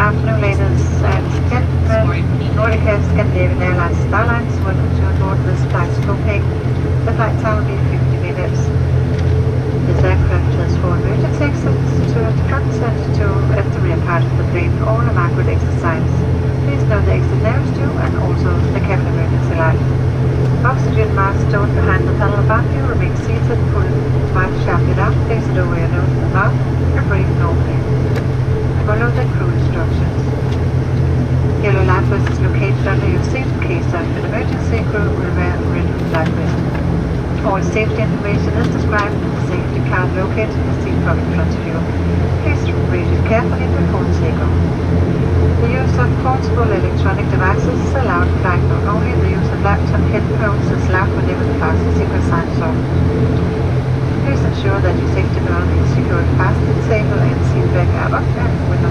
afternoon, ladies and gentlemen. Nordic Scandinavian Airlines Starlines, welcome to aboard this flight to Copenhagen. The flight time will be 50 minutes. This aircraft has 4 emergency exits, 2 at the front and 2 at the rear part of the plane, all are marked with exit signs. Please note the exit nearest you and also the cabin emergency light. Oxygen mask stored behind the panel above you. Remain seated, pull the mask sharply down, place it over your nose and mouth, and breathe normally. Follow the crew instructions. Yellow life vest is located under your seat in case of an emergency. Crew will wear red life vest. All safety information is described in the safety card located in the seat pocket in front of you. Please read it carefully before takeoff. The use of portable electronic devices is allowed in flight mode. Only the use of laptop headphones is allowed whenever the fasten sequence sign is off. Please ensure that your safety belt is secured fast, table and seat back are up and will